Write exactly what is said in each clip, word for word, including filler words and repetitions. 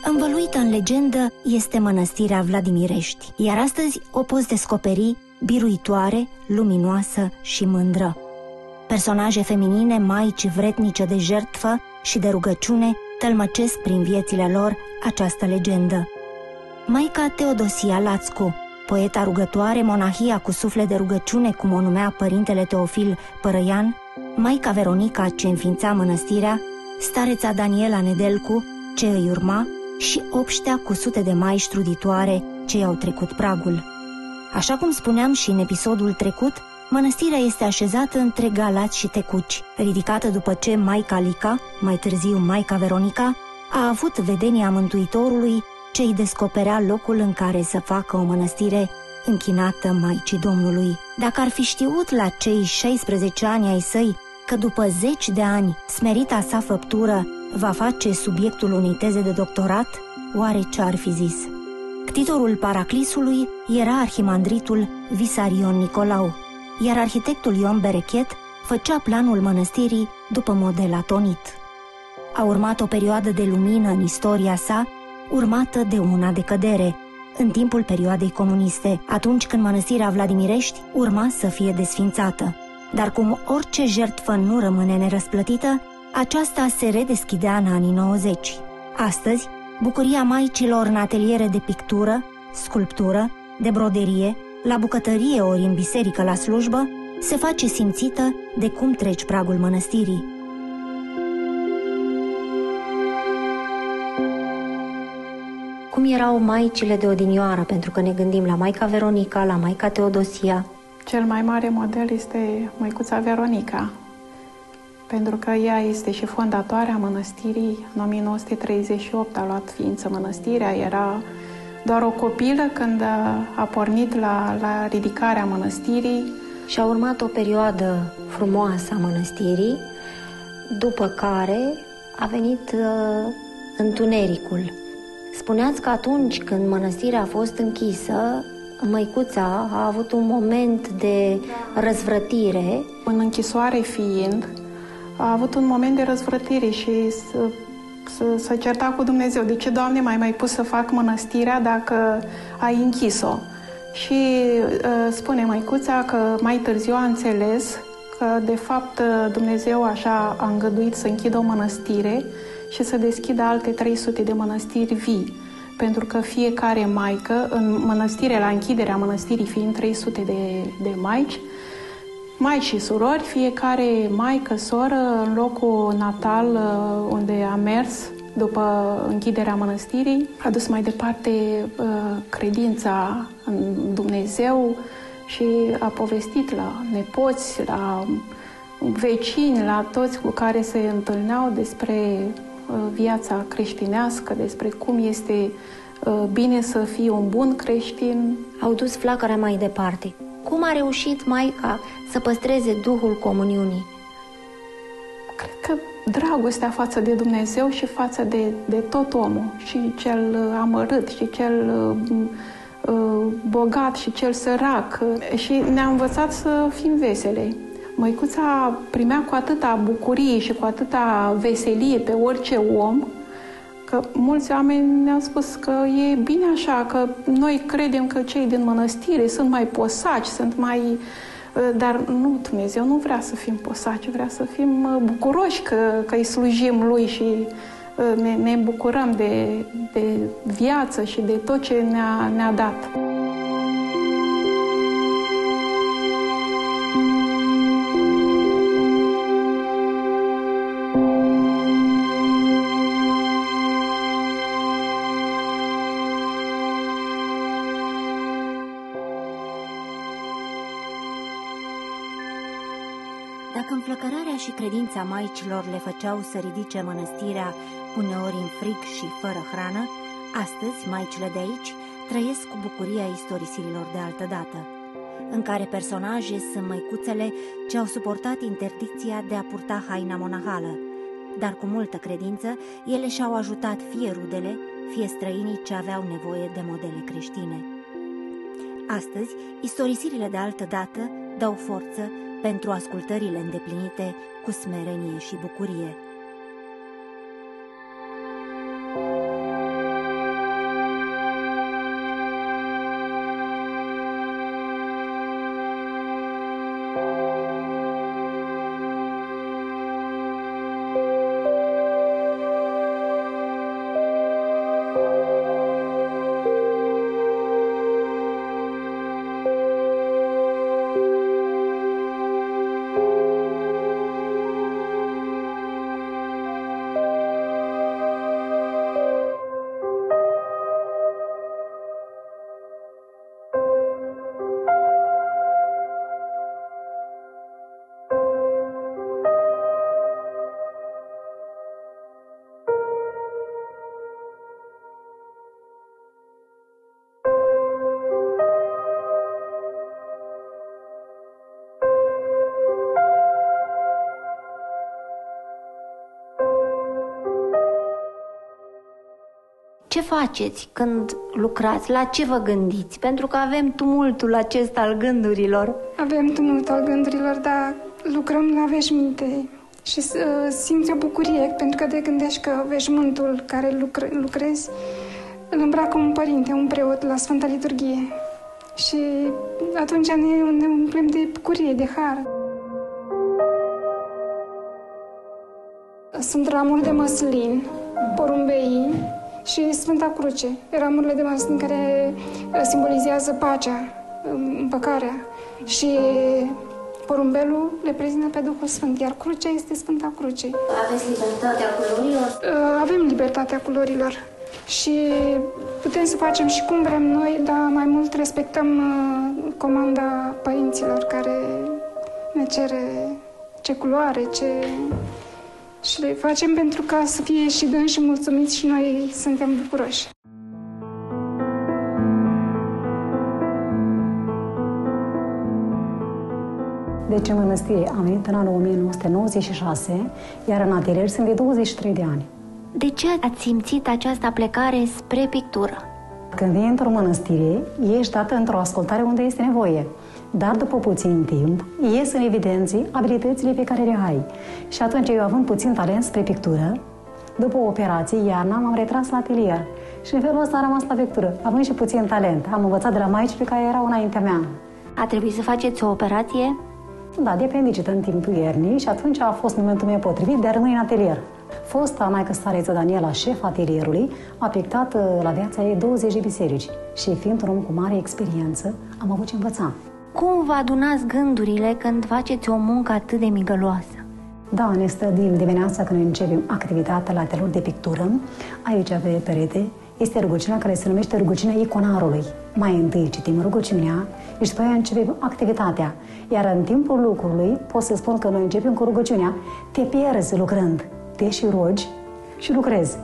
Învăluită în legendă este mănăstirea Vladimirești, iar astăzi o poți descoperi biruitoare, luminoasă și mândră. Personaje feminine, maici vretnice de jertfă și de rugăciune, tălmăcesc prin viețile lor această legendă. Maica Teodosia Lațcu, poeta rugătoare, monahia cu suflet de rugăciune, cum o numea părintele Teofil Părăian, Maica Veronica, ce înființa mănăstirea, stareța Daniela Nedelcu, ce îi urma, și obștea cu sute de maici truditoare ce i-au trecut pragul. Așa cum spuneam și în episodul trecut, mănăstirea este așezată între Galați și Tecuci, ridicată după ce Maica Lica, mai târziu Maica Veronica, a avut vedenia Mântuitorului ce îi descoperea locul în care să facă o mănăstire închinată Maicii Domnului. Dacă ar fi știut la cei șaisprezece ani ai săi că după zeci de ani smerita sa făptură va face subiectul unei teze de doctorat, oare ce ar fi zis? Ctitorul Paraclisului era arhimandritul Visarion Nicolau, iar arhitectul Ion Berechet făcea planul mănăstirii după model atonit. A urmat o perioadă de lumină în istoria sa, urmată de una de cădere, în timpul perioadei comuniste, atunci când mănăstirea Vladimirești urma să fie desfințată. Dar cum orice jertfă nu rămâne nerăsplătită, aceasta se redeschidea în anii nouăzeci. Astăzi, bucuria maicilor în ateliere de pictură, sculptură, de broderie, la bucătărie ori în biserică la slujbă, se face simțită de cum treci pragul mănăstirii. Cum erau maicile de odinioară, pentru că ne gândim la Maica Veronica, la Maica Teodosia? Cel mai mare model este Măicuța Veronica, pentru că ea este și fondatoarea mănăstirii. În o mie nouă sute treizeci și opt a luat ființă mănăstirea, era doar o copilă când a pornit la, la ridicarea mănăstirii. Și a urmat o perioadă frumoasă a mănăstirii, după care a venit uh, întunericul. Spuneați că atunci când mănăstirea a fost închisă, Măicuța a avut un moment de răzvrătire. În închisoare fiind, a avut un moment de răzvrătire și să, să, să certa cu Dumnezeu. De ce, Doamne, m-ai mai pus să fac mănăstirea dacă ai închis-o? Și uh, spune Măicuța că mai târziu a înțeles că, de fapt, Dumnezeu așa a îngăduit să închidă o mănăstire și să deschidă alte trei sute de mănăstiri vii. Pentru că fiecare maică, în mănăstire, la închiderea mănăstirii fiind trei sute de, de maici, maici și surori, fiecare maică, soră, în locul natal unde a mers după închiderea mănăstirii, a dus mai departe credința în Dumnezeu și a povestit la nepoți, la vecini, la toți cu care se întâlneau despre viața creștinească, despre cum este bine să fii un bun creștin. Au dus flacăra mai departe. Cum a reușit Maica să păstreze Duhul comuniunii? Cred că dragostea față de Dumnezeu și față de, de tot omul, și cel amărât, și cel uh, bogat, și cel sărac. Și ne-a învățat să fim vesele. Măicuța primea cu atâta bucurie și cu atâta veselie pe orice om, că mulți oameni ne-au spus că e bine așa, că noi credem că cei din mănăstire sunt mai posaci, sunt mai... Dar nu, Dumnezeu nu vrea să fim posaci, vrea să fim bucuroși că, că îi slujim Lui și ne, ne bucurăm de, de viață și de tot ce ne-a, ne-a dat. Dacă înflăcărarea și credința maicilor le făceau să ridice mănăstirea uneori în frig și fără hrană, astăzi maicile de aici trăiesc cu bucuria istorisirilor de altădată, în care personaje sunt măicuțele ce au suportat interdicția de a purta haina monahală, dar cu multă credință ele și-au ajutat fie rudele, fie străinii ce aveau nevoie de modele creștine. Astăzi, istorisirile de altădată dau forță pentru ascultările îndeplinite cu smerenie și bucurie. Ce faceți când lucrați? La ce vă gândiți? Pentru că avem tumultul acesta al gândurilor. Avem tumultul al gândurilor, dar lucrăm la veșminte și uh, simți o bucurie pentru că te gândești că veșmântul care lucre, lucrezi îl îmbracă un părinte, un preot la Sfânta Liturghie. Și atunci ne, ne umplem de bucurie, de har. Sunt ramuri de măslin, porumbei și Sfânta Cruce. Ramurile de măslin care simbolizează pacea, împăcarea. Și porumbelul reprezintă pe Duhul Sfânt, iar crucea este Sfânta Cruce. Aveți libertatea culorilor? Avem libertatea culorilor și putem să facem și cum vrem noi, dar mai mult respectăm comanda părinților care ne cere ce culoare, ce... Și le facem pentru ca să fie și dânsi mulțumiți și noi suntem bucuroși. Deci în mănăstire am venit în anul o mie nouă sute nouăzeci și șase, iar în atelier sunt de douăzeci și trei de ani. De ce ați simțit această plecare spre pictură? Când vii într-o mănăstire, ești dată într-o ascultare unde este nevoie. Dar după puțin timp, ies în evidență abilitățile pe care le ai. Și atunci, eu având puțin talent spre pictură, după o operație, iarna, m-am retras la atelier. Și în felul ăsta am rămas la pictură, având și puțin talent. Am învățat de la maicile care erau înaintea mea. A trebuit să faceți o operație? Da, de apendicită în timpul iernii și atunci a fost momentul meu potrivit de a rămâne în atelier. Fosta maică stareță Daniela, șef atelierului, a pictat la viața ei douăzeci de biserici și fiind un om cu mare experiență, am avut ce învăța. Cum vă adunați gândurile când faceți o muncă atât de migăloasă? Da, ne stădim dimineața când începem activitatea la atelierul de pictură. Aici, pe perete, este rugăciunea care se numește rugăciunea iconarului. Mai întâi citim rugăciunea și după aia începem activitatea. Iar în timpul lucrului pot să spun că noi începem cu rugăciunea. Te pierzi lucrând, te și rogi și lucrezi.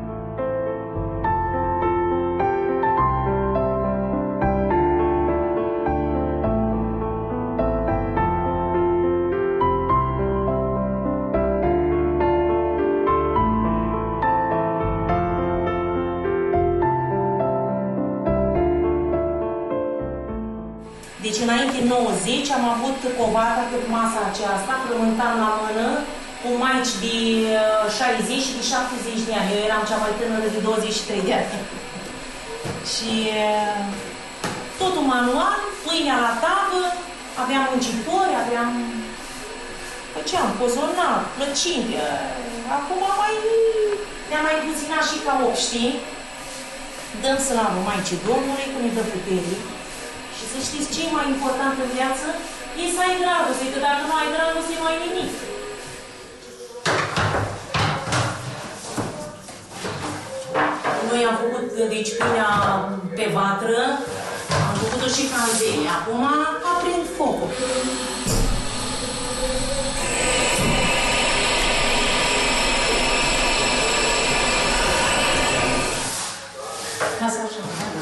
Deci înainte nouăzeci am avut covata cât masa aceasta, frământam la mână, cu maici de șaizeci și de șaptezeci de ani. Eu eram cea mai tânără de douăzeci și trei de ani. Și totul manual, pâinea la tavă, aveam muncitori, aveam... Făceam pozonat, plăcinte. Acum mai... ne-am mai puținat și ca opt, știi? Dăm slavă Maicii Domnului, că ne dă putere. Și să știți ce e mai important în viață? E să ai dragoste, că dacă nu ai dragoste, nu ai nimic. Noi am făcut, deci, pâinea pe vatră, am făcut-o și canzele. Acum aprind focul. Lasă așa, da?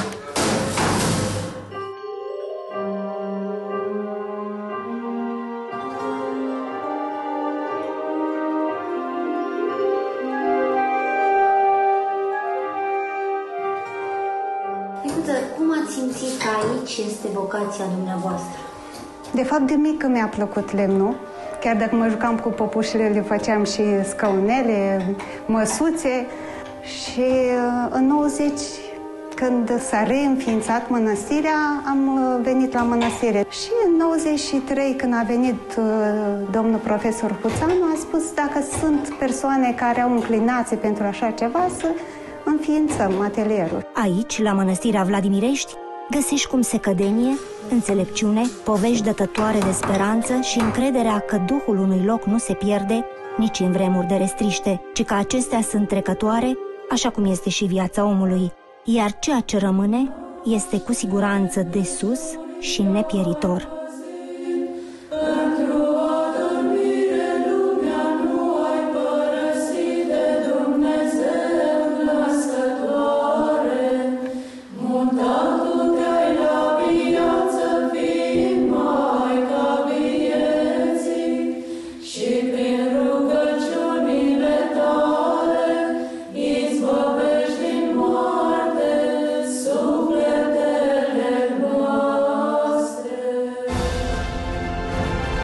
Cum ați simțit că aici este vocația dumneavoastră? De fapt, de mică mi-a plăcut lemnul. Chiar dacă mă jucam cu păpușile, le făceam și scaunele, măsuțe. Și în nouăzeci, când s-a reînființat mănăstirea, am venit la mănăstire. Și în nouăzeci și trei, când a venit domnul profesor Huțanu, a spus dacă sunt persoane care au înclinație pentru așa ceva, să înființăm atelierul. Aici, la Mănăstirea Vladimirești, găsești cum se cădenie, înțelepciune, povești dătătoare de speranță și încrederea că duhul unui loc nu se pierde nici în vremuri de restriște, ci că acestea sunt trecătoare, așa cum este și viața omului, iar ceea ce rămâne este cu siguranță de sus și nepieritor.